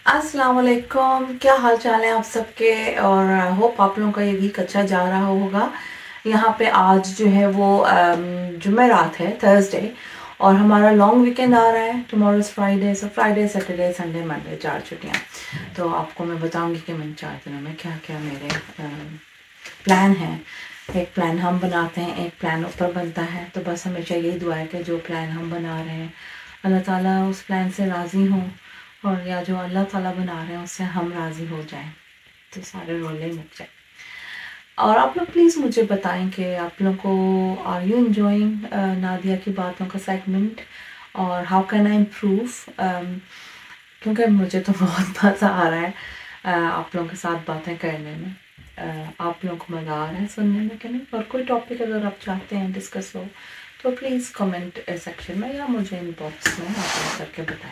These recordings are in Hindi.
अस्सलाम वालेकुम, क्या हाल चाल है आप सबके। और होप आप लोगों का ये वीक अच्छा जा रहा होगा। यहाँ पे आज जो है वो जुमेरात है, थर्सडे, और हमारा लॉन्ग वीकेंड आ रहा है। Tomorrow is Friday, so Friday Saturday Sunday Monday 4 छुट्टियाँ। तो आपको मैं बताऊँगी कि मैं 4 दिनों में क्या क्या मेरे प्लान हैं। एक प्लान हम बनाते हैं, एक प्लान ऊपर बनता है। तो बस हमेशा यही दुआ है कि जो प्लान हम बना रहे हैं अल्लाह ताला उस प्लान से राज़ी हों, और या जो अल्लाह ताला बना रहे हैं उससे हम राज़ी हो जाएं, तो सारे रोले मुक जाए। और आप लोग प्लीज़ मुझे बताएं कि आप लोगों को आर यू एंजॉइंग नादिया की बातों का सेगमेंट, और हाउ कैन आई इम्प्रूव। क्योंकि मुझे तो बहुत मज़ा आ रहा है आप लोगों के साथ बातें करने में। आप लोगों को मज़ा आ रहा है सुनने में कि नहीं। और कोई टॉपिक अगर आप चाहते हैं डिस्कस हो तो प्लीज़ कमेंट सेक्शन में या मुझे इनबॉक्स में आप करके बताएं।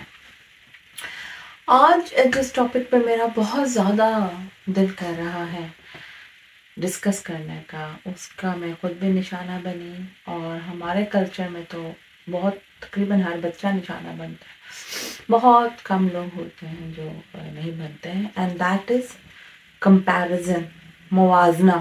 आज जिस टॉपिक पर मेरा बहुत ज़्यादा दिल कर रहा है डिस्कस करने का, उसका मैं खुद भी निशाना बनी, और हमारे कल्चर में तो बहुत तकरीबन हर बच्चा निशाना बनता है। बहुत कम लोग होते हैं जो नहीं बनते हैं, एंड दैट इज़ कंपैरिजन, मुवाजना।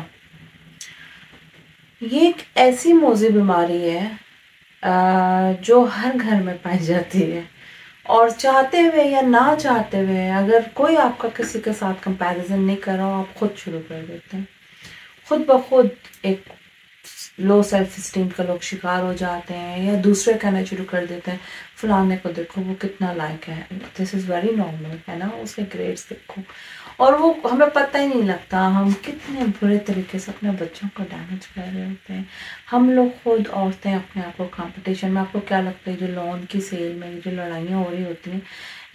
ये एक ऐसी मौजी बीमारी है जो हर घर में पाई जाती है, और चाहते हुए या ना चाहते हुए अगर कोई आपका किसी के साथ कंपैरिजन नहीं कर रहा हो, आप खुद शुरू कर देते हैं। खुद ब खुद एक लो सेल्फ स्टीम का लोग शिकार हो जाते हैं, या दूसरे कहना शुरू कर देते हैं फलाने को देखो वो कितना लायक है, दिस इज़ वेरी नॉर्मल, है ना, उसके ग्रेड्स देखो। और वो हमें पता ही नहीं लगता हम कितने बुरे तरीके से अपने बच्चों को डैमेज कर रहे होते हैं। हम लोग खुद औरतें अपने आप को कंपटीशन में, आपको क्या लगता है जो लोन की सेल में जो लड़ाइयाँ हो रही होती हैं,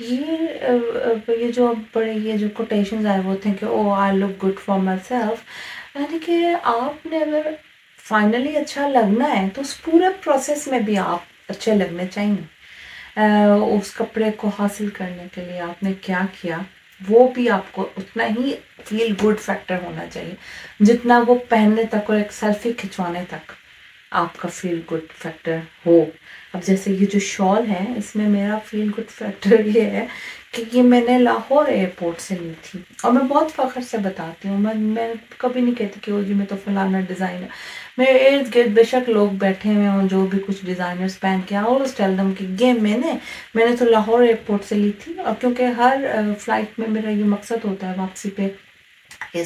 ये जो बड़े ये जो कोटेशंस आए वो थे कि oh I look good for myself, यानी कि आपने अगर फाइनली अच्छा लगना है तो उस पूरे प्रोसेस में भी आप अच्छे लगने चाहिए। उस कपड़े को हासिल करने के लिए आपने क्या किया वो भी आपको उतना ही फील गुड फैक्टर होना चाहिए जितना वो पहनने तक और एक सेल्फी खिंचवाने तक आपका फील गुड फैक्टर हो। अब जैसे ये जो शॉल है इसमें मेरा फील गुड फैक्टर ये है कि ये मैंने लाहौर एयरपोर्ट से ली थी, और मैं बहुत फ़ख्र से बताती हूँ। मैं कभी नहीं कहती कि ओ जी मैं तो फलाना डिज़ाइनर, मेरे इर्द गिर्द बेशक लोग बैठे हुए हों जो भी कुछ डिज़ाइनर्स पहन के, ऑलवेज टेल देम कि ये मैंने तो लाहौर एयरपोर्ट से ली थी। और क्योंकि हर फ्लाइट में मेरा ये मकसद होता है वापसी पे ये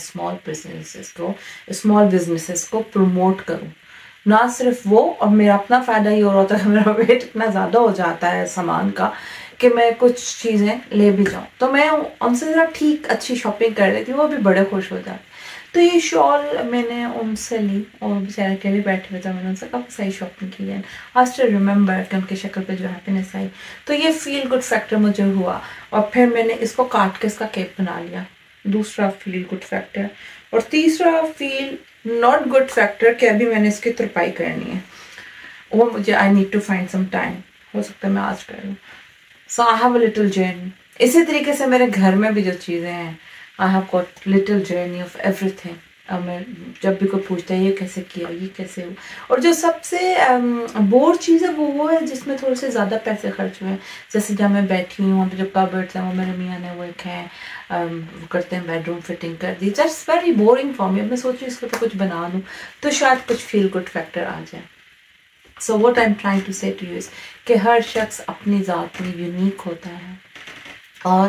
स्मॉल बिजनेसेस को प्रमोट करूँ, ना सिर्फ वो, और मेरा अपना फ़ायदा ये हो रहा होता है कि मेरा वेट इतना ज़्यादा हो जाता है सामान का कि मैं कुछ चीज़ें ले भी जाऊँ तो मैं उनसे ज़रा ठीक अच्छी शॉपिंग कर लेती हूँ, वो भी बड़े खुश हो जाते। तो ये शॉल मैंने उनसे ली, और बेचारे अकेले बैठे हुए थे, मैंने उनसे काफ़ी सही शॉपिंग की है। आई स्टिल रिमेंबर कि उनकी शक्ल पे जो हैप्पीनेस आई, तो ये फील गुड फैक्टर मुझे हुआ। और फिर मैंने इसको काट के इसका केक बना लिया, दूसरा फील गुड फैक्टर। और तीसरा फील नॉट गुड फैक्टर कि अभी मैंने इसकी तुरपाई करनी है, वो मुझे I need to find some time, हो सकता है मैं आज कर लूँ। So I have a little journey. इसी तरीके से मेरे घर में भी जो चीज़ें हैं, I have got little journey of everything. अब मैं जब भी कोई पूछता है ये कैसे किया, ये कैसे हुआ, और जो सबसे बोर चीज़ है वो है जिसमें थोड़े से ज़्यादा पैसे खर्च हुए हैं। जैसे जब मैं बैठी हूँ वहाँ पे जो कबर्ड्स हैं वो मेरे मियाँ ने वो एक है वो करते हैं, बेडरूम फिटिंग कर दी, just very boring for me. अब मैं सोच रही हूँ इसको तो कुछ बना लूँ तो शायद कुछ फील गुड फैक्टर आ जाए। So what I am trying to say to you is कि हर शख्स अपनी ज़ात में यूनिक होता है, और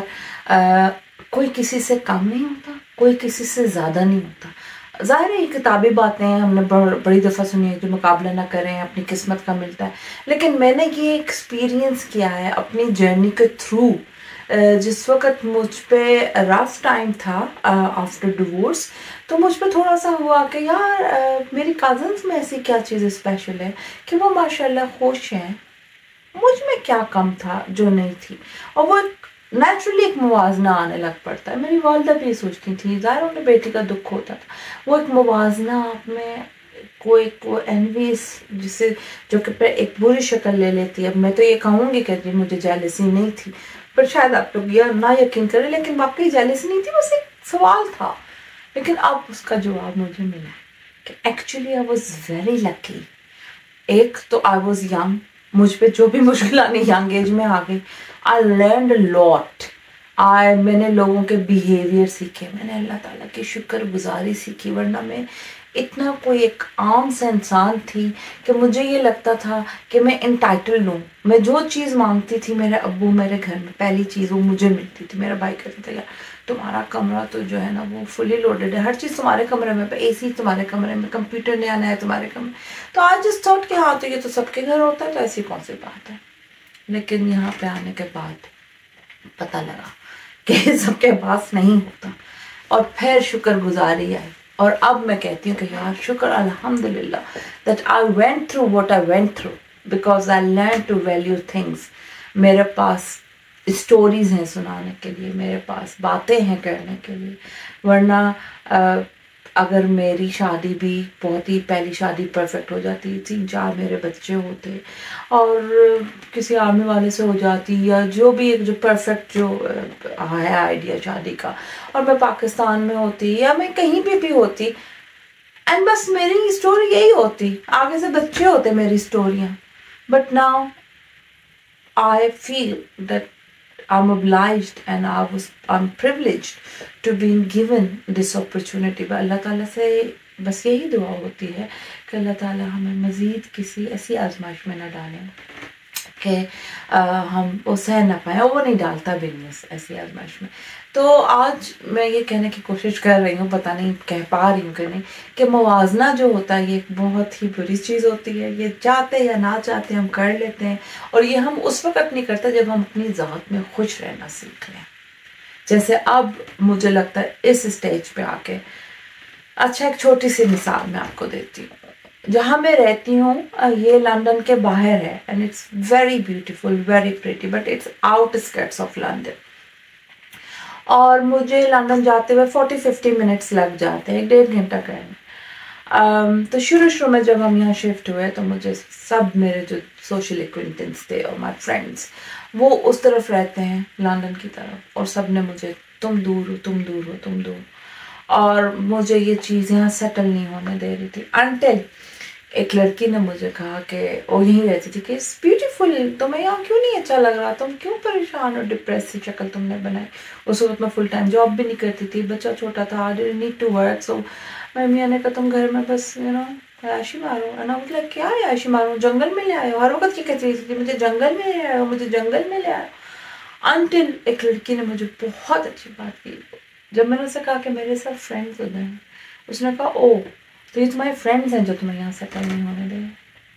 कोई किसी से कम नहीं होता, कोई किसी से ज़्यादा नहीं होता। ज़ाहिर है ये किताबी बातें हैं, हमने बड़ी दफ़ा सुनी है कि मुकाबला ना करें, अपनी किस्मत का मिलता है। लेकिन मैंने ये एक्सपीरियंस किया है अपनी जर्नी के थ्रू। जिस वक्त मुझ पे रफ टाइम था आफ्टर डिवोर्स, तो मुझ पे थोड़ा सा हुआ कि यार मेरी कज़न्स में ऐसी क्या चीज़ स्पेशल है कि वो माशाल्लाह खुश हैं, मुझ में क्या कम था जो नहीं थी। और वो नेचुरली एक मुवाजना आने लग पड़ता है। मेरी वालदा भी सोचती थी, ज़ाहिर उन्हें बेटी का दुख होता था, वो एक मुवाजना आप में को एनवीस जिसे जो कि एक बुरी शक्ल ले लेती है। अब मैं तो ये कहूँगी कि मुझे जेलसी नहीं थी, पर शायद आप लोग यह ना यकीन करें, लेकिन वाकई जेलसी नहीं थी, बस एक सवाल था। लेकिन अब उसका जवाब मुझे मिला कि actually I was very lucky. एक तो आई वॉज यंग, मुझ पे जो भी मुश्किल आनी यंग एज में आ गई। आई लर्नड लॉट, मैंने लोगों के बिहेवियर सीखे, मैंने अल्लाह ताला की शुक्रगुजारी सीखी, वरना मैं इतना कोई एक आम सा इंसान थी कि मुझे ये लगता था कि मैं इंटाइटल्ड हूँ। मैं जो चीज़ मांगती थी, मेरे अब्बू मेरे घर में पहली चीज़ वो मुझे मिलती थी। मेरा भाई कहता था यार तुम्हारा कमरा तो जो है ना वो फुली लोडेड है, हर चीज़ तुम्हारे कमरे में, एसी तुम्हारे कमरे में, कंप्यूटर नया नया है तुम्हारे कमरे। तो आज जस्ट थॉट कि हाँ तो ये तो सबके घर होता है, तो ऐसी कौन सी बात है। लेकिन यहाँ पे आने के बाद पता लगा कि सबके पास नहीं होता, और फिर शुक्रगुजारी आई। और अब मैं कहती हूँ कि यार शुक्र अल्हम्दुलिल्लाह that I went through what I went through, because I learn to value things. मेरे पास स्टोरीज हैं सुनाने के लिए, मेरे पास बातें हैं करने के लिए। वरना अगर मेरी शादी भी बहुत ही, पहली शादी परफेक्ट हो जाती, 3-4 मेरे बच्चे होते, और किसी आर्मी वाले से हो जाती, या जो भी एक जो परफेक्ट जो है आइडिया शादी का, और मैं पाकिस्तान में होती या मैं कहीं भी होती, एंड बस मेरी स्टोरी यही होती, आगे से बच्चे होते मेरी स्टोरियाँ। But now I feel that I'm obliged and I'm privileged to being given this opportunity। but अल्लाह ताला से बस यही दुआ होती है कि अल्लाह ताला हमें मज़ीद किसी ऐसी आजमाइश में ना डालें कि हम वो सह ना पाएँ, और वो नहीं डालता भी नहीं ऐसी आजमाइश में। तो आज मैं ये कहने की कोशिश कर रही हूँ, पता नहीं कह पा रही हूँ कि नहीं, कि मुवाजना जो होता है ये एक बहुत ही बुरी चीज़ होती है। ये चाहते या ना चाहते हम कर लेते हैं, और ये हम उस वक़्त नहीं करते जब हम अपनी ज़ात में खुश रहना सीख लें। जैसे अब मुझे लगता है इस स्टेज पे आके, अच्छा एक छोटी सी मिसाल मैं आपको देती हूँ। जहाँ मैं रहती हूँ ये लंदन के बाहर है, and it's very beautiful, very pretty, but it's outskirts of London. और मुझे लंदन जाते हुए 40-50 मिनट्स लग जाते हैं, 1-1.5 घंटा का। तो शुरू में जब हम यहाँ शिफ्ट हुए तो मुझे सब मेरे जो सोशल एक्विंटेंस थे और माय फ्रेंड्स वो उस तरफ रहते हैं लंदन की तरफ, और सब ने मुझे तुम दूर हो, तुम दूर हो, तुम दूर। और मुझे ये चीज़ यहाँ सेटल नहीं होने दे रही थी, अनटिल एक लड़की ने मुझे कहा कि वो यहीं रहती थी कि इट्स ब्यूटीफुल, तुम्हें यहाँ क्यों नहीं अच्छा लग रहा, तुम क्यों परेशान और डिप्रेस सी शक्ल तुमने बनाई। उस वक्त मैं फुल टाइम जॉब भी नहीं करती थी, बच्चा छोटा था, I didn't need to work. So मैं मियाँ ने कहा तुम घर में बस ऐशी मारो, है ना, मतलब क्या है ऐशी मारो, जंगल में ले आयो, हर वक्त की कहती थी मुझे जंगल में ले आयो, मुझे जंगल में ले आयो। अनटिल एक लड़की ने मुझे बहुत अच्छी बात की, जब मैंने उसे कहा कि मेरे साथ फ्रेंड्स उधर हैं, उसने कहा ओ तो ये तुम्हारे फ्रेंड्स हैं जो तुम्हें यहाँ सेटल नहीं होने देंगे।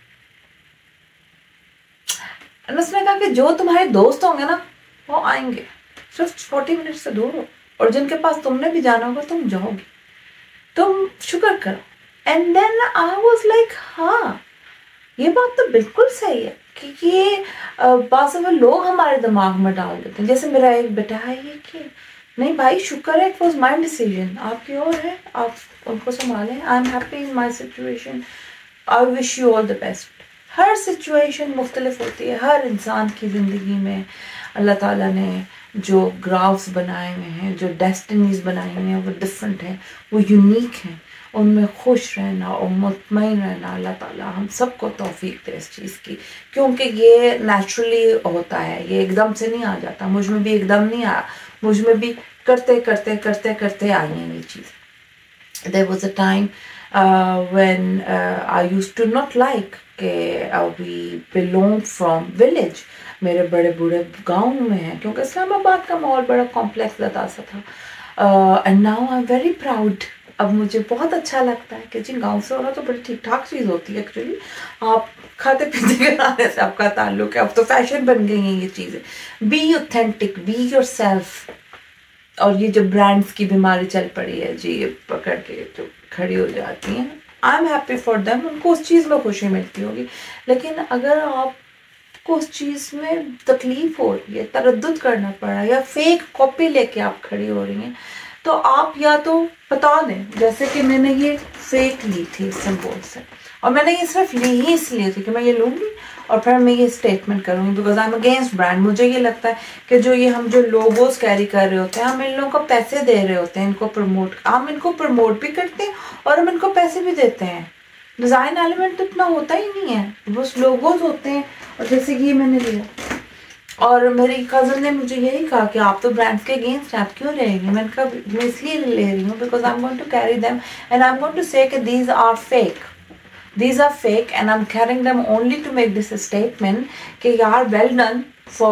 उसने कहा कि जो तुम्हारे दोस्त होंगे ना वो आएंगे, सिर्फ 40 मिनट से दूर हो, और जिनके पास तुमने भी जाना होगा तुम जाओगे, तुम शुक्र करो। And then I was like हाँ ये बात तो बिल्कुल सही है, कि ये बात लोग हमारे दिमाग में डाल देते हैं। जैसे मेरा एक बेटा है ये कि नहीं भाई शुक्र है, इट वॉज माई डिसीजन, आपकी और है, आप उनको संभालें, I am happy in my situation, I wish you all the best. हर सिचुएशन मुख्तलिफ होती है, हर इंसान की ज़िंदगी में अल्लाह ताला ने जो ग्राफ्स बनाए हुए हैं, जो डेस्टिनीज बनाई हुई हैं वो डिफरेंट हैं, वो यूनिक हैं। उनमें खुश रहना और मुतमईन रहना अल्लाह ताला हम सबको तौफीक दे इस चीज़ की, क्योंकि ये नेचुरली होता है, ये एकदम से नहीं आ जाता। मुझ में भी एकदम नहीं आया, मुझ में भी करते करते करते करते आई है ये चीज़। There was a time when I used to not like कि वी बिलोंग फ्रॉम विलेज, मेरे बड़े बूढ़े गाँव में हैं, क्योंकि इस्लामाबाद का माहौल बड़ा कॉम्प्लेक्स ज़्यादा सा था। And now I am very proud. अब मुझे बहुत अच्छा लगता है कि जी गाँव से होना तो बड़ी ठीक ठाक चीज़ होती है एक्चुअली। आप खाते पीते के खाने से आपका ताल्लुक है, अब तो फैशन बन गई हैं ये चीज़ें। Be authentic, be yourself. और ये जो ब्रांड्स की बीमारी चल पड़ी है जी, ये पकड़ के जो खड़ी हो जाती हैं, I am happy for them, उनको उस चीज़ में खुशी मिलती होगी। लेकिन अगर आपको उस चीज़ में तकलीफ हो रही है, तरद्दुद करना पड़ रहा है, या फेक कॉपी लेके आप खड़ी हो रही हैं, तो आप या तो बता दें, जैसे कि मैंने ये फेक ली थी सिंबल से, और मैंने ये सिर्फ ली ही इसलिए थी कि मैं ये लूँगी और फिर मैं ये स्टेटमेंट करूँगी, because I am against brand. मुझे ये लगता है कि जो ये हम जो लोगोस कैरी कर रहे होते हैं, हम इन लोगों को पैसे दे रहे होते हैं, इनको प्रमोट, हम इनको प्रमोट भी करते हैं और हम इनको पैसे भी देते हैं। डिज़ाइन एलिमेंट तो इतना होता ही नहीं है, बस लोगोस होते हैं। और जैसे कि ये मैंने लिया, और मेरी कज़न ने मुझे यही कहा कि आप तो ब्रांड्स के अगेंस्ट आप क्यों रहेंगे। मैंने कहा मैं इसलिए ले रही हूँ because I am going to carry them and I am going to say these are fake, these are fake and I'm carrying them only to make this a statement कि यार well done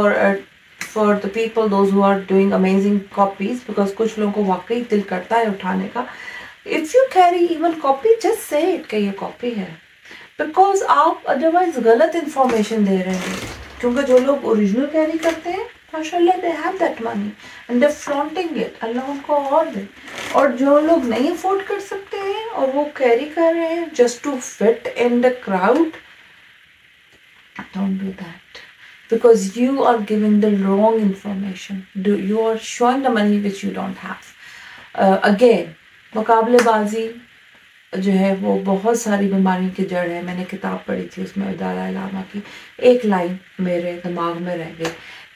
for the people those who are doing amazing copies, because कुछ लोगों को वाकई दिल करता है उठाने का। if you carry even copy just say it कि ये copy है, because आप otherwise गलत information दे रहे हैं। क्योंकि जो लोग ओरिजिनल कैरी करते हैं माशाल्लाह they have that money and they flaunting it, अल्लाह उनको और दे। और जो लोग नहीं अफोर्ड कर सकते हैं और वो कैरी कर रहे हैं just to fit in the crowd, don't do that because you are giving the wrong information, you are showing the money which you don't have. Again मुकाबलेबाजी जो है वो बहुत सारी बीमारियों की जड़ है। मैंने किताब पढ़ी थी उसमें दलाई लामा की एक लाइन मेरे दिमाग में रह गई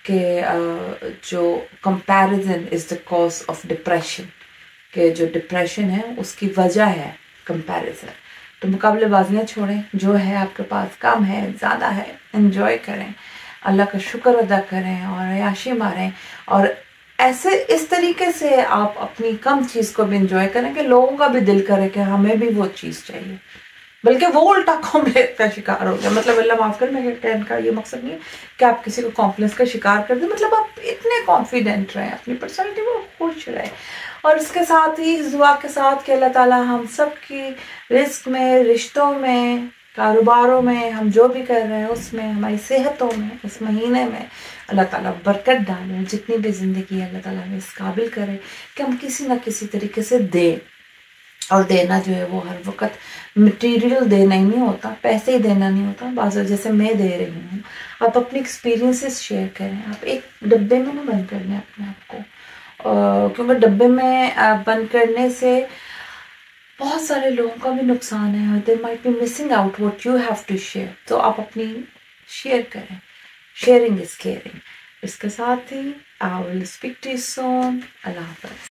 कि जो comparison is the cause of depression, कि जो डिप्रेशन है उसकी वजह है कंपैरिजन। तो मुकाबलेबाजियाँ छोड़ें, जो है आपके पास कम है ज़्यादा है एंजॉय करें, अल्लाह का शुक्र अदा करें और अयाशी मारें। और ऐसे इस तरीके से आप अपनी कम चीज़ को भी इंजॉय करें कि लोगों का भी दिल करे कि हमें भी वो चीज़ चाहिए, बल्कि वो उल्टा कॉम्प्लेक्स का शिकार हो गया। मतलब अल्लाह माफ़ कर, मेरे कहने का ये मकसद नहीं है कि आप किसी को कॉम्प्लेक्स का शिकार कर दें, मतलब आप इतने कॉन्फिडेंट रहें अपनी पर्सनैलिटी में, खुश रहें। और इसके साथ ही इस दुआ के साथ कि अल्लाह ताला हम सब की रिस्क में, रिश्तों में, कारोबारों में, हम जो भी कर रहे हैं उसमें, हमारी सेहतों में, इस महीने में अल्लाह ताला बरकत डालें। जितनी भी ज़िंदगी है अल्लाह ताला हमें इस काबिल करे कि हम किसी ना किसी तरीके से दें। और देना जो है वो हर वक्त मटेरियल देना ही नहीं होता, पैसे ही देना नहीं होता। बाज़ जैसे मैं दे रही हूँ, आप अपने एक्सपीरियंसेस शेयर करें। आप एक डब्बे में ना बंद करने अपने आप को, क्योंकि डब्बे में बंद करने से बहुत सारे लोगों का भी नुकसान है, they might be missing out what you have to share. तो आप अपनी शेयर करें, शेयरिंग इज केयरिंग। इसके साथ ही I will speak to you soon. अल्लाह हाफ़िज़।